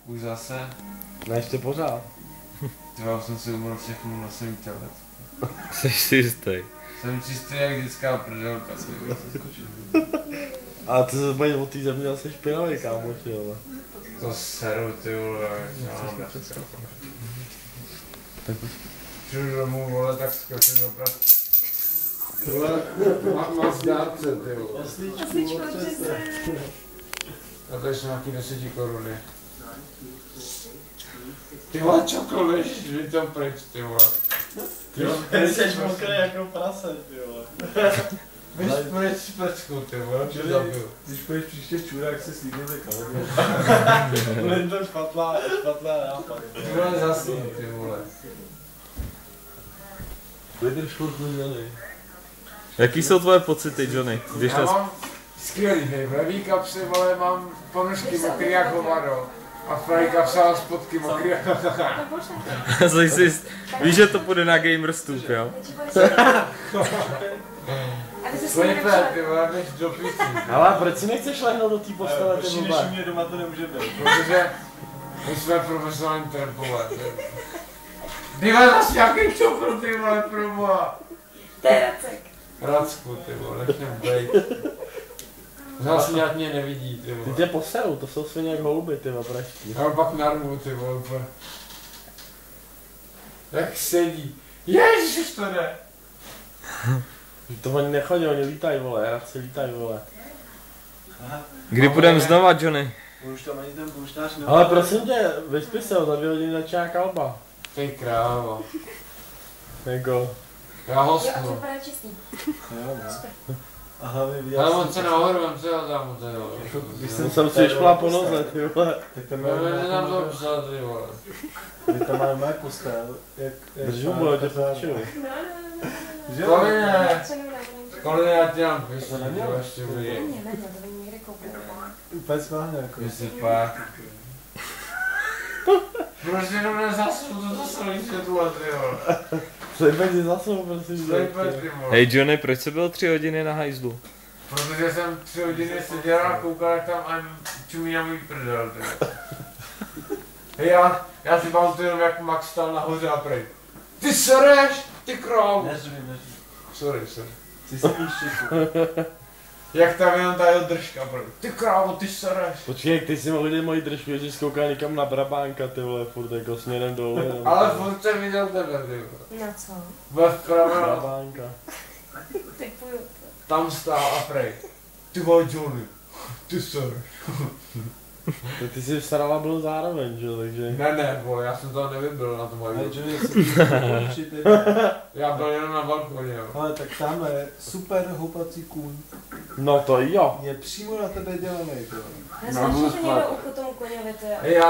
Už zase? Ne, ještě pořád. Já jsem si umyl všechno na svým těle. Jsi si jistý. Jsem čistý jak dětská prdelka. A ty se bavíš o té země asi špinavý, kámoši, ale. To seru, ty vole, já mám přijdu domů, vole, tak skočím do prací. Vole, mám zdárce, ty vole. Jasličko, přesně. A to ještě nějaký 10 koruny. Ty vole, čokoliv, vy tam pryč, ty vole. Ty jsi mokrý jako prase, ty vole. Víš pryč špečku, ty vole, čo zabil. Když půjdeš příště čurák, se slíbíte kalodě. Bude to špatlá nápad. Ty vole, zasný, ty vole. Vydrž furt nedělej. Jaký jsou tvoje pocity, Johnny? Když Já nás... mám skvělý, ve výkapsi, vole, mám ponožky mokrý jak hovado. A Frajka psala spodky mokrý jak Víš, že to půjde na Gamerstube, jo? Slipe, ty vole, než do picí. Ale proč si nechceš lehnout do té postele, ty Než vole? u mě doma to nemůže být. Protože my jsme profesionální trampové. Ty vole, zase nějaký čokru, ty vole, proboha. To je Racek. Racku, ty vole, nech mě bejt. Zase nějak mě nevidí, ty Ty vole. tě poserou, to jsou svině jak holuby, ty vole, praští. Já pak narvu, ty vole, úplně. Jak sedí. Ježiš, to jde. To oni nechodí, oni lítají, vole, radci lítají, vole. Kdy půjdem znova, Johnny? Už tam ani ten polštář nemá. Ale prosím tě, vyspí se, za 2 hodiny začíná kalba. Ty krávo. Jako, Já Jo, a to hostnu. vypadá čistý. Jo, no. A hlavně viděl Ale on se nahoru, on se ho tam, ty vole. Když jsem si špla po noze, ty vole. tak tam Máme nám to máme, psal, ty vole. my tam máme moje postel. Držu, bude tě počili. Že? Kolíne, Co nebude, kolíne, já ti dám písni, ty vole, ještě to uvidí. nebude, to by někde koupil. Úplně schválně jako. Jestli pak. Proč jenom nezasnu to zasolí světlo, ty vole. Slipe ti zase, prosím tě. Slipe, ty vole. Hej Johnny, proč jsi byl 3 hodiny na hajzlu? Protože jsem 3 hodiny seděl a koukal, jak tam ani čumí na můj prdel, ty vole. Hej, já si pamatuju jenom, jak Max stal nahoře a prej. Ty sereš, ty krávo. Neřvi. Sorry. Ty si víš šiku. Jak tam jenom ta jeho držka, prej. Ty krávo, ty sereš. Počkej, ty si mohli moji držku, že jsi koukal někam na Brabánka, ty vole, furt jako směrem dolů. Ale furt jsem viděl tebe, ty vole. Na co? Vpravo, Brabánka. Typuju. tam stál a prej. Ty vole, Johnny, ty sereš. Tak ty jsi starala byl zároveň, že jo, takže... Ne, vole, já jsem to nevybil na tom Ale hajdu. Johnny, si určitě. Já byl jenom na balkoně, jo. Ale tak tam je super houpací kůň. No to jo. Je přímo na tebe dělaný, to. Já jsem to někdo u tomu koněvi, to je. Já